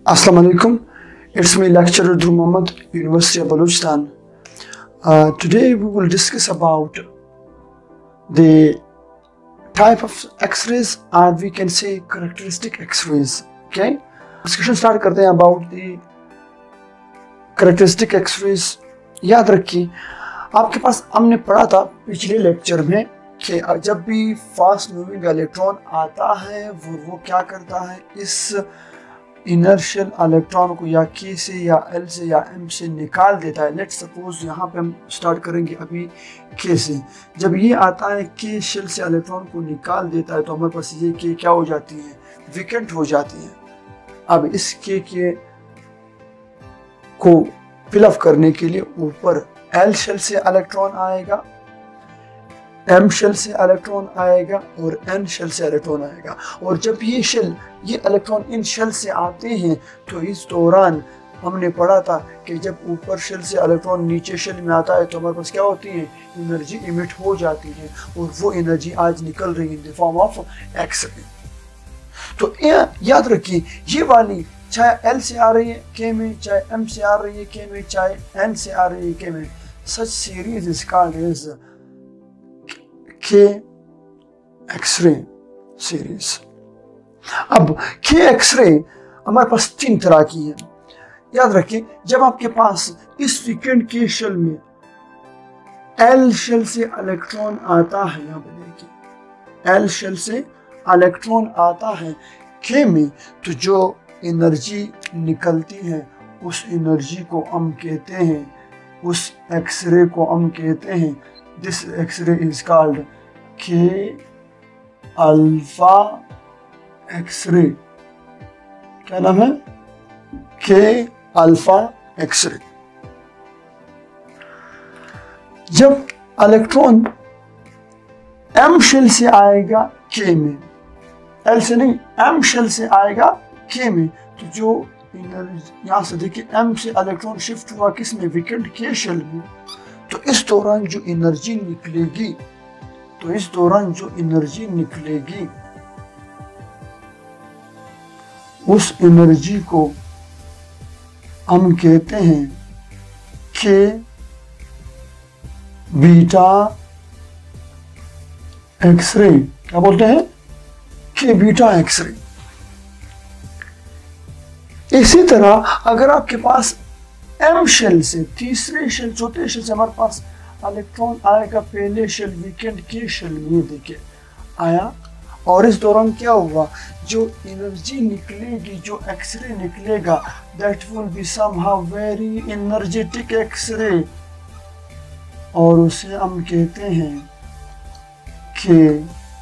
Assalamu alaikum. It's me, lecturer Dhruv Mohammed, University of Balochistan. Today we will discuss about the type of X-rays, or we can say characteristic X-rays. Okay. Discussion start करते हैं about the characteristic X-rays. याद रखिए, आपके पास हमने पढ़ा था पिछले lecture में कि जब भी फास्ट मूविंग इलेक्ट्रॉन आता है वो क्या करता है, इस इनर्शियल इलेक्ट्रॉन को या K से या L से या M से निकाल देता है। लेट्स सपोज यहाँ पे हम स्टार्ट करेंगे अभी K से। जब ये आता है K शेल से इलेक्ट्रॉन को निकाल देता है तो हमारे पास ये K क्या हो जाती है, वेकेंट हो जाती है। अब इस K को फिलअप करने के लिए ऊपर L शेल से इलेक्ट्रॉन आएगा, M शेल से इलेक्ट्रॉन आएगा और N शेल से इलेक्ट्रॉन आएगा। और जब ये इलेक्ट्रॉन इन शेल से आते हैं तो इस दौरान हमने पढ़ा था कि जब ऊपर शेल से इलेक्ट्रॉन नीचे शेल में आता है तो हमारे पास क्या होती है, एनर्जी इमिट हो जाती है, और वो एनर्जी आज निकल रही है in the form of x-ray. तो याद रखिए, ये वाली चाहे L से आ रही है K में, चाहे M से आ रही है K में, चाहे N से आ रही है K में, such series is called as K x-ray series. अब K एक्सरे हमारे पास तीन तरह की है। याद रखिए, जब आपके पास इस वीकेंड के शेल में L शेल से इलेक्ट्रॉन आता है, यहाँ पे देखिए L शेल से इलेक्ट्रॉन आता है K में, तो जो एनर्जी निकलती है उस एनर्जी को हम कहते हैं, उस एक्सरे को हम कहते हैं, this x-ray is called K alpha x-ray. क्या नाम है? K alpha x-ray. जब इलेक्ट्रॉन M शेल से आएगा K में, L से नहीं M शेल से आएगा K में, तो जो एनर्जी यहां से देखिए M से इलेक्ट्रॉन शिफ्ट हुआ किस में, विकेंड K शेल में, तो इस दौरान जो एनर्जी निकलेगी, उस एनर्जी को हम कहते हैं K बीटा एक्सरे। क्या बोलते हैं? K beta x-ray. इसी तरह अगर आपके पास M शेल से, तीसरे शेल, चौथे शेल से हमारे पास इलेक्ट्रॉन आएगा पहले शेल, वीकेंड K शेल में, देखिए आया, और इस दौरान क्या हुआ, जो एनर्जी निकलेगी, जो एक्सरे निकलेगा, that will be somehow very energetic x-ray, और उसे हम कहते हैं K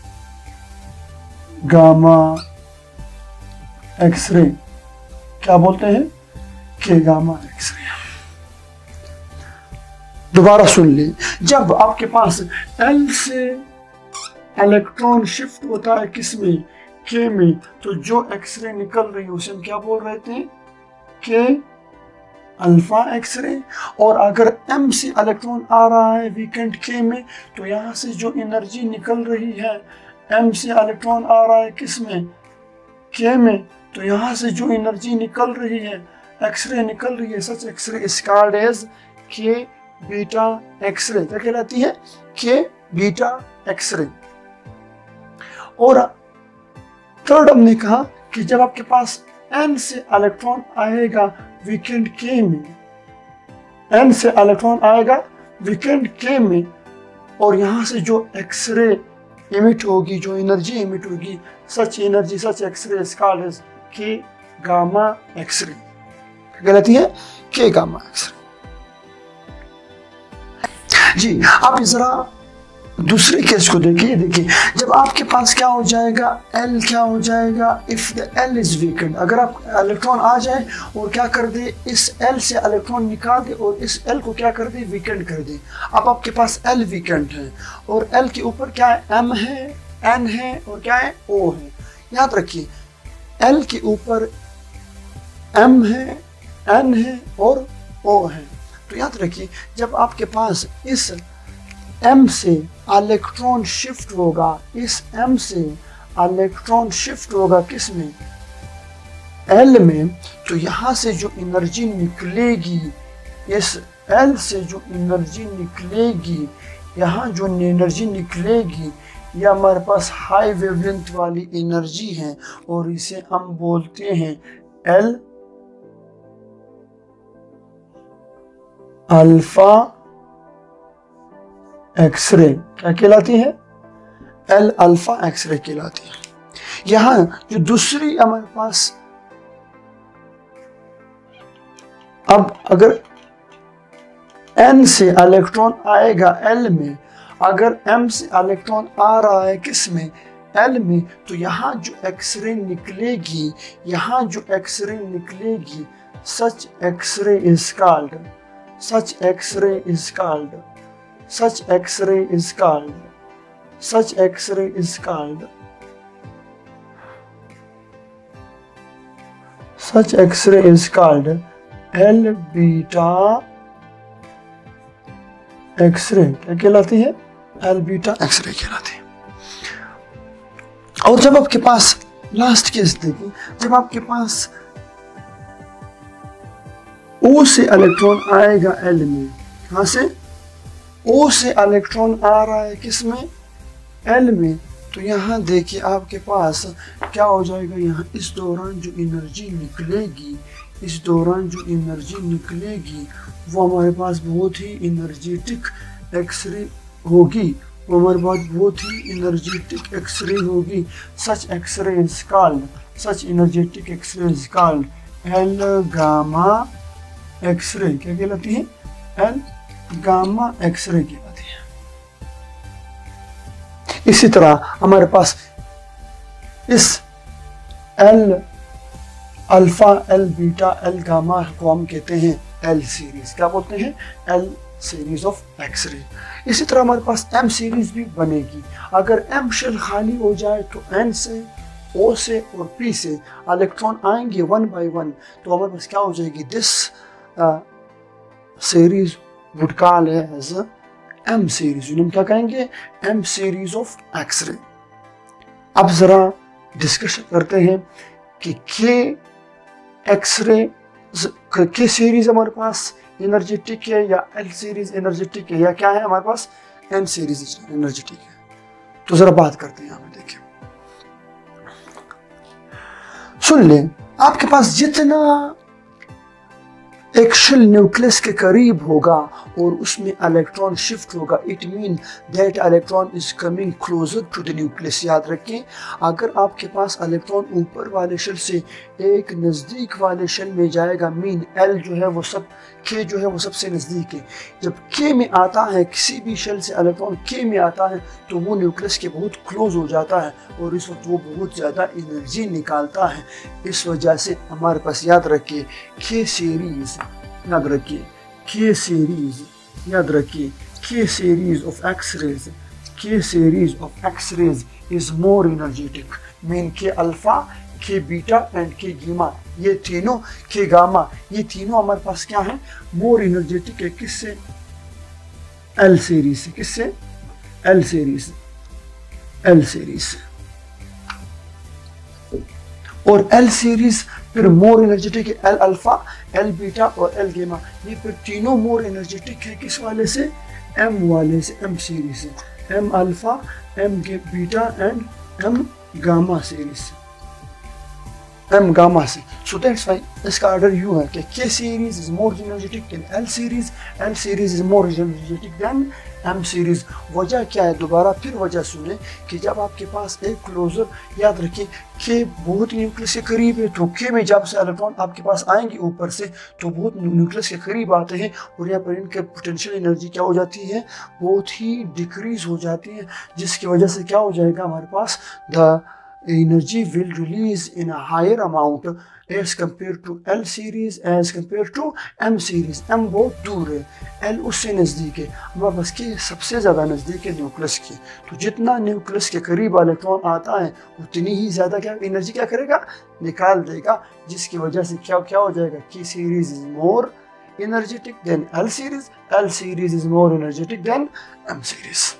गामा एक्सरे। क्या बोलते हैं? K gamma x-ray. दोबारा सुन ली, जब आपके पास L से इलेक्ट्रॉन शिफ्ट होता है किसमें, K में, तो जो एक्सरे निकल रही है उसे हम क्या बोल रहे थे, K अल्फा एक्सरे। और अगर M से इलेक्ट्रॉन आ रहा है वीकेंड K में, तो यहाँ से जो एनर्जी निकल रही है, M से इलेक्ट्रॉन आ रहा है किसमें, K में, तो यहाँ से जो एनर्जी निकल रही है, एक्सरे निकल रही है, such x-ray is called as K beta x-ray. क्या कहलाती है? K beta x-ray. और थर्ड हमने कहा कि जब आपके पास N से इलेक्ट्रॉन आएगा वीकेंड K में, N से इलेक्ट्रॉन आएगा वीकेंड K में, और यहाँ से जो एक्सरे इमिट होगी, जो एनर्जी इमिट होगी, such energy, such x-ray is called as K gamma x-ray. क्या कहलाती है? K gamma x ray. जी, आप जरा दूसरे केस को देखिए। जब आपके पास क्या हो जाएगा, L क्या हो जाएगा, if the L is vacant, अगर आप इलेक्ट्रॉन आ जाए और क्या कर दे, इस L से इलेक्ट्रॉन निकाल दे और इस L को क्या कर दे, वीकेंड कर दे। अब आपके पास L वीकेंड है और L के ऊपर क्या है, M है, N है और क्या है, O है। याद रखिए, L के ऊपर M है, N है और O है। तो याद रखिए, जब आपके पास इस M से इलेक्ट्रॉन शिफ्ट होगा, इस M से इलेक्ट्रॉन शिफ्ट होगा किस में, L में, तो यहाँ से जो एनर्जी निकलेगी, इस L से जो एनर्जी निकलेगी, यहाँ जो एनर्जी निकलेगी, ये हमारे पास हाई वेवलेंथ वाली एनर्जी है और इसे हम बोलते हैं L अल्फा एक्सरे। क्या कहलाती है? L अल्फा एक्सरे कहलाती है। यहां जो दूसरी हमारे पास, अब अगर N से इलेक्ट्रॉन आएगा L में, अगर M से इलेक्ट्रॉन आ रहा है किस में? L में, तो यहाँ जो एक्सरे निकलेगी, यहाँ जो एक्सरे निकलेगी, such X-ray is called, such X-ray is called, such X-ray is called, such X-ray is called, such X-ray is called L beta x-ray. क्या कहलाती है? L बीटा एक्सरे कहलाती है। और जब आपके पास लास्ट केस देखिए, जब आपके पास O से इलेक्ट्रॉन आएगा L में, कहां से? O से इलेक्ट्रॉन आ रहा है किस में? L में, तो यहाँ देखिए आपके पास क्या हो जाएगा, यहाँ इस दौरान जो एनर्जी निकलेगी, इस दौरान जो एनर्जी निकलेगी वो हमारे पास बहुत ही एनर्जेटिक एक्सरे होगी, वो हमारे पास बहुत ही एनर्जेटिक एक्सरे होगी। Such x-ray is called, such energetic x-ray is called L gamma x-ray. क्या कहलाती है? एल गामा एक्सरे कहलाती है। इसी तरह हमारे पास इस L alpha, L beta, L gamma को हम कहते हैं एल सीरीज। क्या बोलते हैं? L series of x-ray. इसी तरह हमारे पास एम सीरीज भी बनेगी। अगर एम शेल खाली हो जाए तो एन से, ओ से और पी से इलेक्ट्रॉन आएंगे वन बाय वन, तो हमारे पास क्या हो जाएगी? This series would call as M series. हम क्या कहेंगे? M series of x-ray. अब जरा डिस्कशन करते हैं कि के एक्सरे, के सीरीज हमारे पास एनर्जेटिक है या एल सीरीज एनर्जेटिक है, या क्या है हमारे पास? एन सीरीज एनर्जेटिक है। तो जरा बात करते हैं, हमें देखिए, सुन ले। आपके पास जितना एक शेल न्यूक्लियस के करीब होगा और उसमें इलेक्ट्रॉन शिफ्ट होगा, it mean that electron is coming closer to the nucleus. याद रखें, अगर आपके पास इलेक्ट्रॉन ऊपर वाले शेल से एक नज़दीक वाले शेल में जाएगा, मीन एल जो है वो सब, के जो है वो सबसे नज़दीक है। जब के में आता है, किसी भी शेल से इलेक्ट्रॉन के में आता है, तो वो न्यूक्लियस के बहुत क्लोज हो जाता है और इस वक्त वो बहुत ज़्यादा एनर्जी निकालता है। इस वजह से हमारे पास, याद रखिए, के सीरीज, याद रखिए, के सीरीज, याद रखिए, K series of x-rays, K series of x-rays is more energetic. Mean K alpha, K beta and K gamma, ये तीनों, के गामा, ये तीनों हमारे पास क्या है? मोर एनर्जेटिक है। किससे? एल सीरीज से। किससे? L series, L series. और एल सीरीज फिर मोर एनर्जेटिक है, एल अल्फा, एल बीटा और एल गेमा। ये फिर तीनों मोर एनर्जेटिक है किस वाले से? एम वाले से, एम सीरीज से। M alpha, M beta and M gamma series से, एम गामा से। सो दैट्स व्हाई इसका ऑर्डर यूं है कि K series is more energetic than L series, L series is more energetic than M series. वजह क्या है? दोबारा फिर वजह सुने कि जब आपके पास एक क्लोजर, याद रखिए, के बहुत न्यूक्लियस के करीब है, तो के में जब से इलेक्ट्रॉन आपके पास आएंगे ऊपर से, तो बहुत न्यूक्लियस के करीब आते हैं और यहाँ पर इनके पोटेंशियल एनर्जी क्या हो जाती है? बहुत ही डिक्रीज हो जाती है, जिसकी वजह से क्या हो जाएगा हमारे पास? The energy will release in a higher amount as compared to L series as compared to M series। M बहुत दूर है, L उससे नज़दीक है, हमारे पास के सबसे ज़्यादा नज़दीक है न्यूक्लियस के। तो जितना न्यूक्लियस के करीब इलेक्ट्रॉन आता है उतनी ही ज़्यादा क्या एनर्जी क्या करेगा? निकाल देगा, जिसकी वजह से क्या क्या हो जाएगा? K series is more energetic than L series, L series is more energetic than M series.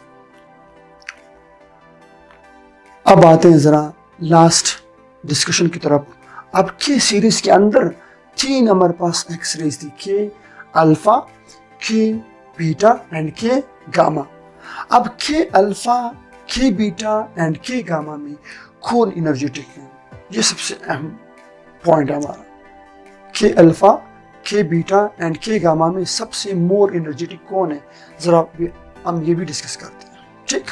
अब आते हैं ज़रा लास्ट डिस्कशन की तरफ। अब के सीरीज के अंदर 3 हमारे पास एक्सरेज थी, के अल्फा, के बीटा एंड के गामा। अब के अल्फा, के बीटा एंड के गामा में कौन एनर्जेटिक है, ये सबसे अहम पॉइंट है हमारा। के अल्फा, के बीटा एंड के गामा में सबसे मोर एनर्जेटिक कौन है, जरा हम ये भी डिस्कस करते हैं। ठीक,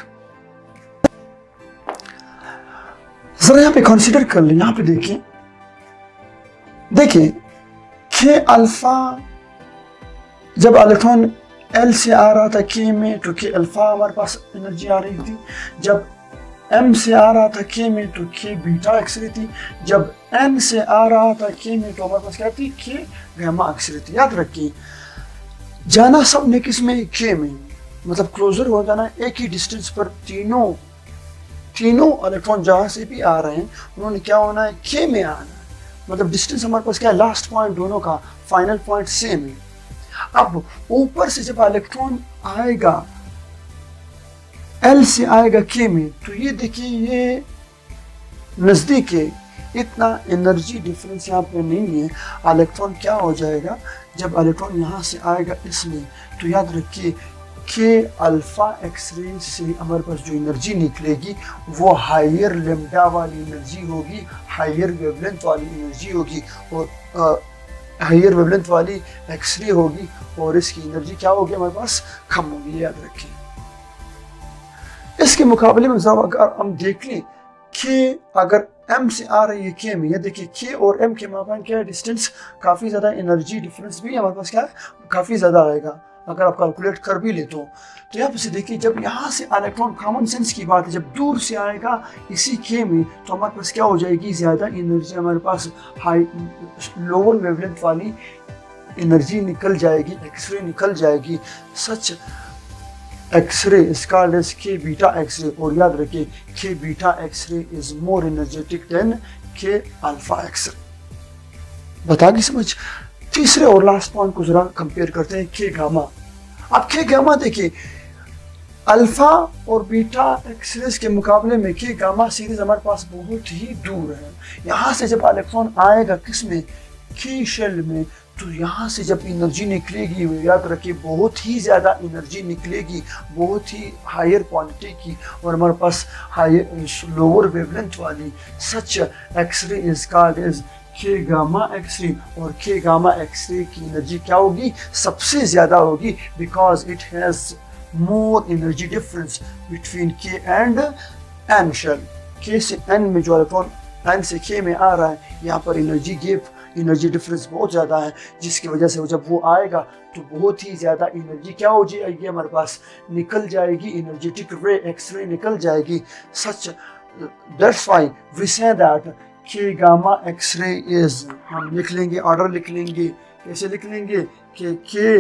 जरा यहाँ पे कंसीडर कर लें, यहाँ पे देखिए के अल्फा जब इलेक्ट्रॉन एल से आ रहा था के में तो के अल्फा हमारे पास एनर्जी आ रही थी, जब एम से आ रहा था के में तो के बीटा एक्सरे थी, जब एन से आ रहा था के में तो हमारे पास क्या थी, के गामा एक्सरे थी। याद रखिए जाना सब ने किस में, के में, मतलब क्लोजर हो जाना एक ही डिस्टेंस पर तीनों इलेक्ट्रॉन जहां से भी आ रहे हैं उन्होंने क्या होना है, के में आना है। मतलब डिस्टेंस हमारे पास क्या है, लास्ट पॉइंट दोनों का फाइनल पॉइंट सेम है। अब ऊपर से जब इलेक्ट्रॉन आएगा एल से आएगा के में तो ये देखिए ये नजदीक है, इतना एनर्जी डिफरेंस यहाँ पे नहीं है। इलेक्ट्रॉन क्या हो जाएगा जब इलेक्ट्रॉन यहाँ से आएगा इसमें, तो याद रखिए के अल्फा एक्सरे से हमारे पास जो एनर्जी निकलेगी वो हायर लेम्डा वाली एनर्जी होगी, हायर वेवलेंथ वाली एनर्जी होगी और हायर वेवलेंथ वाली एक्सरे होगी और इसकी एनर्जी क्या होगी हमारे पास, कम होगी। याद रखिए इसके मुकाबले में अगर हम देख लें के अगर एम से आ रही है के में, ये देखिए के और एम के माबैन क्या है डिस्टेंस, काफ़ी ज़्यादा एनर्जी डिफरेंस भी हमारे पास क्या है, काफ़ी ज़्यादा आएगा अगर आप कैलकुलेट कर भी ले तो यहाँ पे से देखिए जब यहाँ से इलेक्ट्रॉन, कॉमन सेंस की बात है, जब दूर से आएगा इसी के में तो हमारे पास क्या हो जाएगी, ज़्यादा एनर्जी हमारे पास हाई लोअर वेवलेंथ वाली एनर्जी निकल जाएगी, एक्सरे निकल जाएगी। Such x-ray is called as K beta x-ray, और याद रखिए K beta x-ray is more energetic than K alpha x-ray. बता गई समझ। तीसरे और लास्ट पॉइंट को जरा कंपेयर करते हैं, के गामा। अब के गामा देखिए अल्फा और बीटा एक्सरेस के मुकाबले में के गामा सीरीज हमारे पास बहुत ही दूर है। यहाँ से जब इलेक्ट्रॉन आएगा किसमें, के शेल में, तो यहाँ से जब एनर्जी निकलेगी याद रखिए बहुत ही ज़्यादा एनर्जी निकलेगी, बहुत ही हायर क्वांटिटी की, और हमारे पास हायर लोअर वेवलेंथ वाली। Such x-ray is called as K gamma x-ray, और के गामा एक्सरे की एनर्जी क्या होगी, सबसे ज़्यादा होगी, because it has more energy difference between K and N shell. K से एन में जो इलेक्ट्रॉन एन से के में आ रहा है, यहाँ पर एनर्जी गैप, एनर्जी डिफरेंस बहुत ज़्यादा है, जिसकी वजह से जब वो आएगा तो बहुत ही ज़्यादा एनर्जी क्या हो जाएगी हमारे पास, निकल जाएगी, एनर्जेटिक रे एक्सरे निकल जाएगी। Such that's why we say that K gamma x-ray is, हम लिख लेंगे, ऑर्डर लिख लेंगे, कैसे लिख लेंगे कि K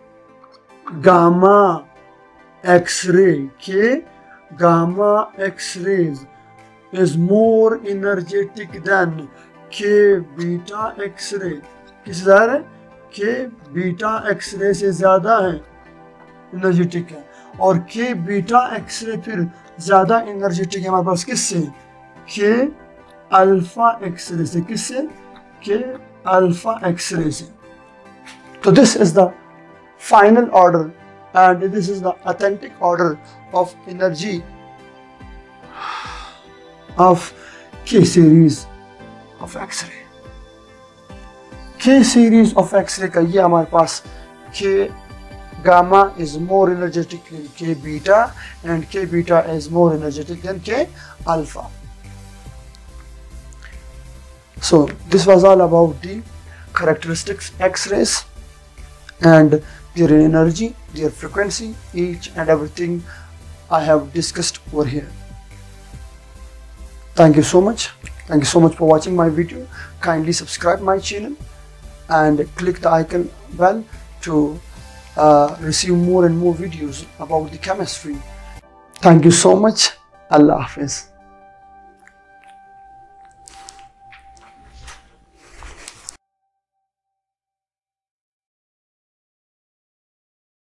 gamma x-ray, K gamma x-rays is more energetic than K beta x-ray. किस ज़्यादा है, के बीटा एक्सरे से ज़्यादा है एनर्जेटिक है, और के बीटा एक्सरे फिर ज़्यादा एनर्जेटिक है हमारे पास किससे, के अल्फा एक्सरे से। किससे, के अल्फा एक्सरे से। तो this is the final order and this is the authentic order of energy of K series of X-ray. K series of X-ray का ये हमारे पास K gamma is more energetic than K beta and K beta is more energetic than K alpha. So this was all about the characteristics X-rays and their energy, their frequency, each and everything I have discussed over here. Thank you so much. Thank you so much for watching my video. Kindly subscribe my channel and click the icon bell to receive more and more videos about the chemistry. Thank you so much. Allah Hafiz.